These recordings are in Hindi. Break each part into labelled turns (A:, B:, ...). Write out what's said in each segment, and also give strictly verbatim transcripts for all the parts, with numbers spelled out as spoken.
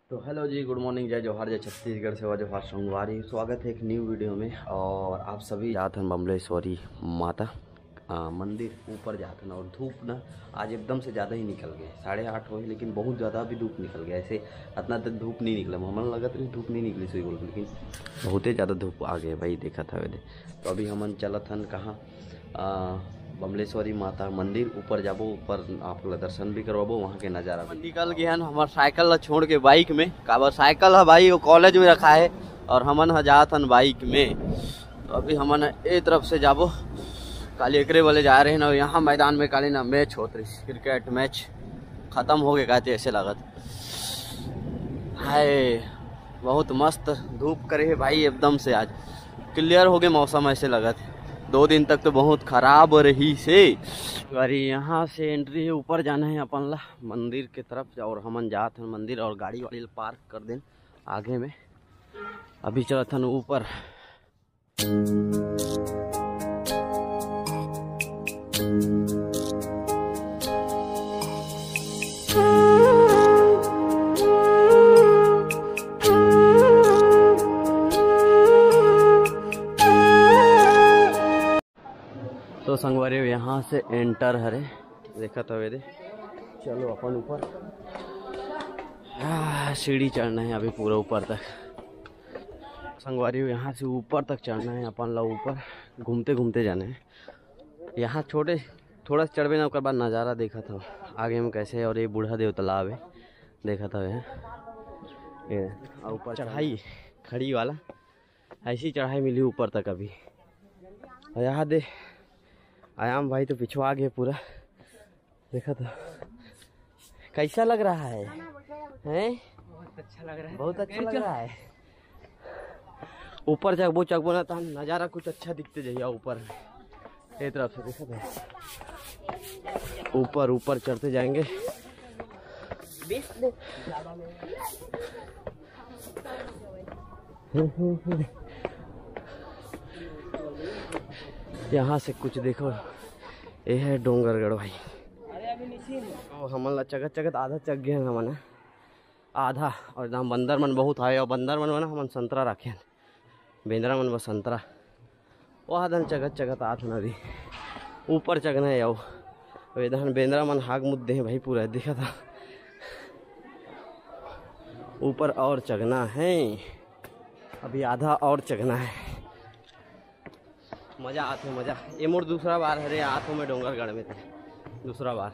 A: तो हेलो जी, गुड मॉर्निंग, जय जवाहर, जय छत्तीसगढ़ सेवा जवाहर संगवारी। स्वागत है एक न्यू वीडियो में। और आप सभी जात हैं बमलेश्वरी माता आ, मंदिर ऊपर जाते हैं। और धूप ना आज एकदम से ज़्यादा ही निकल गए, साढ़े आठ हो गए, लेकिन बहुत ज़्यादा भी धूप निकल गया। ऐसे इतना तक धूप नहीं निकला, हमन लगा था धूप नहीं निकली सही बोल, लेकिन बहुत ही ज़्यादा धूप आ गए भाई, देखा था वे। तो अभी हमन चलत हन कहाँ, बमलेश्वरी माता मंदिर ऊपर जाबो, ऊपर आप लोग दर्शन भी करवाबो, वहाँ के नज़ारा भी। निकल गया है हमार साइकिल ला छोड़ के बाइक में, काबर साइकिल है भाई वो कॉलेज में रखा है और हमन ह जात हन बाइक में। तो अभी हमन ए तरफ से जाबो, काली एकरे वाले जा रहे हैं। और यहाँ मैदान में काली ना मैच होत रही, क्रिकेट मैच खत्म हो गए कहते ऐसे लागत। हाय बहुत मस्त धूप करे है भाई, एकदम से आज क्लियर हो गए मौसम, ऐसे लगत। दो दिन तक तो बहुत खराब रही से। गाड़ी यहाँ से एंट्री है, ऊपर जाना है अपन ला मंदिर के तरफ। और हमन जात हैं मंदिर और गाड़ी वाड़ी पार्क कर दें आगे में। अभी चलत हन ऊपर। तो संगवारी यहाँ से एंटर हरे, देखा था वे दे। चलो अपन ऊपर, सीढ़ी चढ़ना है अभी पूरा ऊपर तक। संगवारी यहाँ से ऊपर तक चढ़ना है अपन ला, ऊपर घूमते घूमते जाना है। यहाँ छोटे थोड़ा सा चढ़बे ना, उसके बाद नज़ारा देखा था आगे में कैसे। और ये बूढ़ा देव तालाब है, देखा था ये। और ऊपर चढ़ाई खड़ी वाला, ऐसी चढ़ाई मिली ऊपर तक अभी। और यहाँ दे आयाम भाई तो पिछवा गए पूरा, देखा था। कैसा लग रहा है, हैं?
B: बहुत अच्छा लग रहा है,
A: बहुत अच्छा लग रहा है। ऊपर चकबो चकबो ना तो नज़ारा कुछ अच्छा दिखते जाइए ऊपर एक तरफ से, देखा था। ऊपर ऊपर चढ़ते जाएंगे। यहाँ से कुछ देखो, ये है डोंगरगढ़ भाई। और हमन ला चगत चगत आधा चग गए हमन आधा। और एकदम बंदर मन बहुत आए, और बंदर मन ना हमन संतरा रखे, बेंदरा मन बस संतरा। वो आधन चगत चगत आठ नदी ऊपर चगना है। आओ वेदन बेंदरा मन हाग मुद्दे हैं भाई पूरा, देखा था। ऊपर और चगना है, अभी आधा और चगना है। मजा आते मजा। ये मोर दूसरा बार हरे आतो में डोंगरगढ़ में थे, दूसरा बार।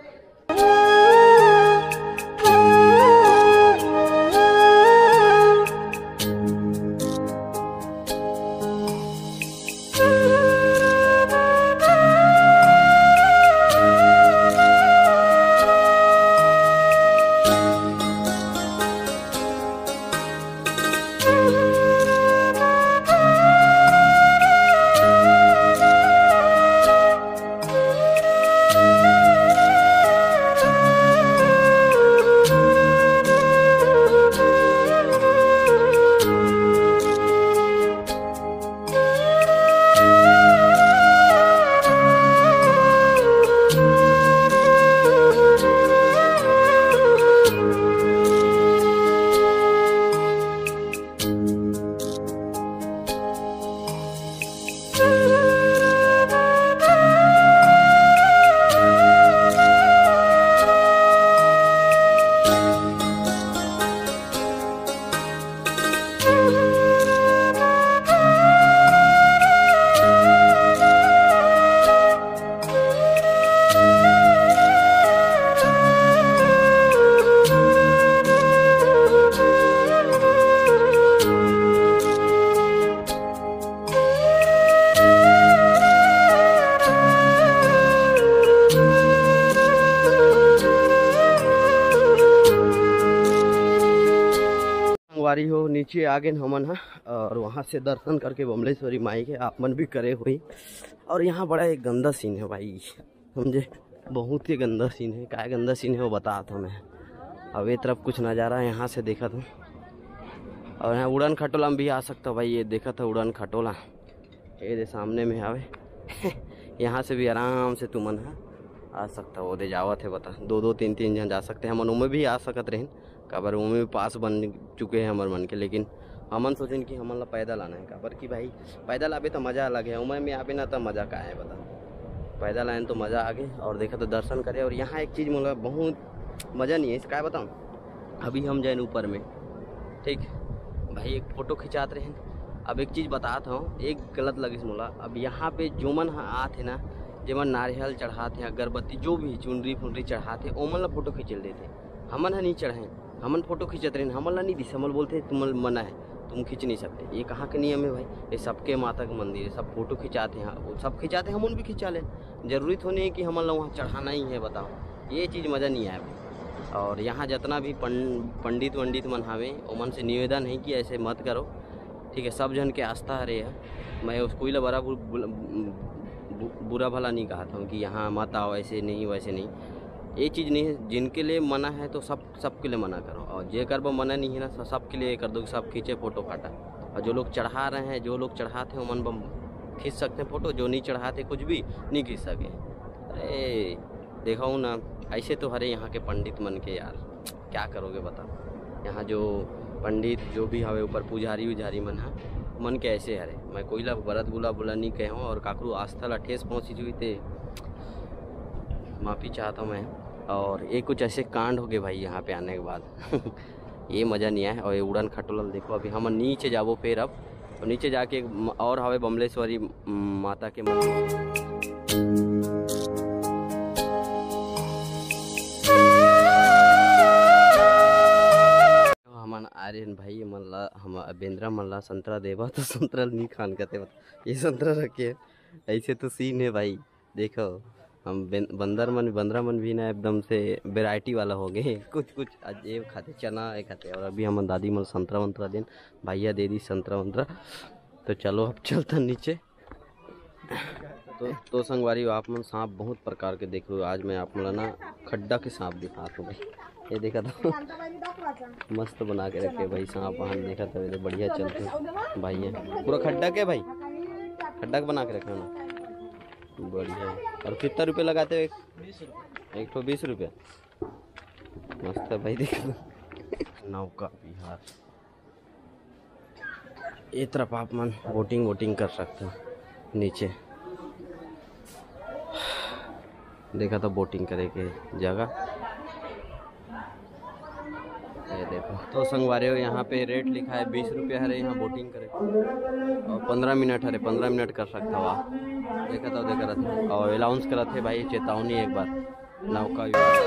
A: वारी हो नीचे आगे हमन है, और वहाँ से दर्शन करके बमलेश्वरी माई के आप मन भी करे हुई। और यहाँ बड़ा एक गंदा सीन है भाई, समझे, बहुत ही गंदा सीन है। क्या गंदा सीन है वो बता था मैं। अब ये तरफ कुछ नज़ारा यहाँ से देखा था। और यहाँ उड़न खटोला में भी आ सकता भाई, ये देखा था उड़न खटोला, ये सामने में आवे। यहाँ से भी आराम से तुमन आ सकता, वो दे जावत है बता। दो दो तीन तीन जन जा सकते हैं, हम में भी आ सकत रहें, काबर वो में पास बन चुके हैं हमारे मन के, लेकिन हमन सोचें कि हमन ला पैदल आना है काबर कि भाई पैदल आवे तो मज़ा अलग है, उम्र में आवे ना तो मज़ा का है बता, पैदल आए तो मज़ा आ गई। और देखा तो दर्शन करे। और यहाँ एक चीज़ मतलब बहुत मज़ा नहीं है, क्या बताऊँ, अभी हम जाए ऊपर में ठीक भाई एक फ़ोटो खिंचाते रहे। अब एक चीज़ बताता हूँ, एक गलत लगे मोला, अब यहाँ पे जो मन आते ना, जेमन नारियल चढ़ाते अगरबत्ती जो भी चुनरी फुनरी चढ़ाते ओमन ला फोटो खींच देते, हमन हा नहीं चढ़ाए, हमन फोटो खींचत रहे, हमन ला नहीं दिसे, हमन बोलते तुम मना है तुम खींच नहीं सकते। ये कहाँ के नियम है भाई, ये सबके माता का मंदिर है, सब फोटो खिंचाते हैं, वो सब खिंचाते हैं, हम उन भी खिंचा लें, जरूरी तो नहीं है कि हमन ला वहाँ चढ़ाना ही है। बताओ ये चीज़ मज़ा नहीं आया भाई। और यहाँ जितना भी पंडित वंडित मन हावे ओमन से निवेदन है कि ऐसे मत करो, ठीक है, सब जन के आस्था हरे है, मैं उसको ही बड़ा बुरा भला नहीं कहता हूँ कि यहाँ मत आओ, ऐसे नहीं वैसे नहीं, ये चीज़ नहीं है। जिनके लिए मना है तो सब सबके लिए मना करो, और जे कर मना नहीं है ना सबके लिए कर दो, सब खींचे फ़ोटो फाटा। और जो लोग चढ़ा रहे हैं, जो लोग चढ़ाते हैं मन बम खींच सकते हैं फ़ोटो, जो नहीं चढ़ाते कुछ भी नहीं खींच सके। अरे देखा हूँ ना, ऐसे तो हरे यहाँ के पंडित मन के यार, क्या करोगे बताओ। यहाँ जो पंडित जो भी हवे ऊपर पुजारी उजारी मन है मन के ऐसे हरे, मैं कोई ला बरत गुला बुला नहीं कहे हूँ, और काकरू आस्था ला ठेस पहुँची हुई थे माफ़ी चाहता हूँ मैं। और ये कुछ ऐसे कांड हो गए भाई यहाँ पे आने के बाद ये मज़ा नहीं आया। और ये उड़न खटोला देखो, अभी हम नीचे जाबो फिर अब, तो नीचे जाके और हवे बमलेश्वरी माता के मंदिर। आर्यन भाई मल्ला हम बेंद्रा मल्ला संतरा देवा तो संतरा नहीं खान कहते, ये संतरा रखे ऐसे तो सीन है भाई। देखो हम बंदर मन बंदरा मन भी ना एकदम से वैरायटी वाला हो गए, कुछ कुछ आज ये खाते चना ये खाते। और अभी हम दादी मल संतरा वंतरा देन भैया दे दी संतरा वंतरा। तो चलो अब चलता नीचे। तो तो संगवारी आप मन सांप बहुत प्रकार के देख लो, आज मैं आप मन ना खड्डा के सांप दिखाता हूँ भाई। ये देखा था मस्त बना के रखे भाई सांप वहाँ, देखा था मेरे बढ़िया चलते भाई है पूरा खड्डा के भाई, खड्डा बना के रखा ना बढ़िया। और कितना रुपये लगाते हो? एक एक तो बीस रुपये, मस्त है भाई। देखा नौका विहार, ये तरफ आप मन बोटिंग वोटिंग कर सकते हो नीचे। देखा था बोटिंग करे के जगह, ये देखो। तो संगवारी हो यहाँ पे रेट लिखा है बीस रुपये हरे यहाँ बोटिंग करे, और पंद्रह मिनट हरे पंद्रह मिनट कर सकता हुआ। देखा था देखा था और अलाउंस करा थे भाई, चेतावनी एक बार नौका।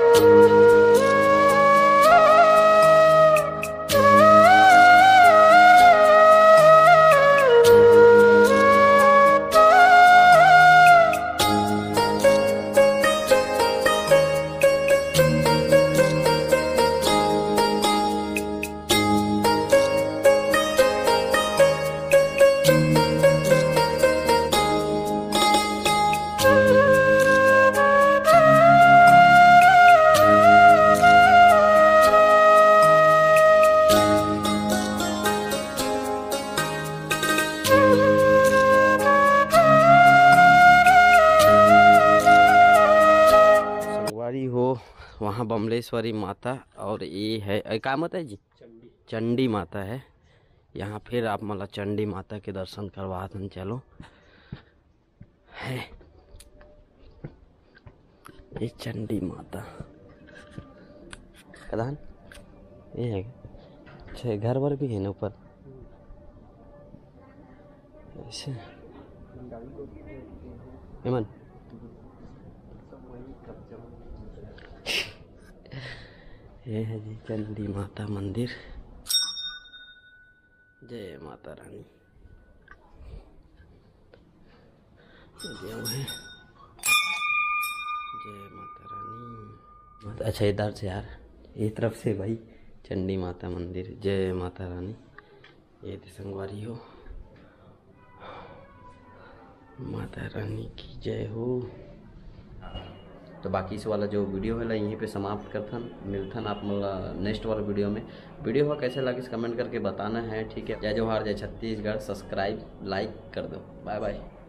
A: हो वहाँ बमलेश्वरी माता, और ये है क्या माता है जी, चंडी चंडी माता है यहाँ। फिर आप मतलब चंडी माता के दर्शन करवा दें। चलो है ये चंडी माता कदान, ये है अच्छा घर वर भी है ना ऊपर ऐसे हेमन। ये है जी चंडी माता मंदिर। जय माता रानी, जय माता रानी। अच्छा इधर से यार, ये तरफ से भाई चंडी माता मंदिर, जय माता रानी। ये संगवारी हो, माता रानी की जय हो। तो बाकी इस वाला जो वीडियो है यहीं पे समाप्त करथन, मिलथन आप मतलब नेक्स्ट वाला वीडियो में। वीडियो हो कैसे लगे कमेंट करके बताना है, ठीक है। जय जोहार, जय छत्तीसगढ़। सब्सक्राइब लाइक कर दो, बाय बाय।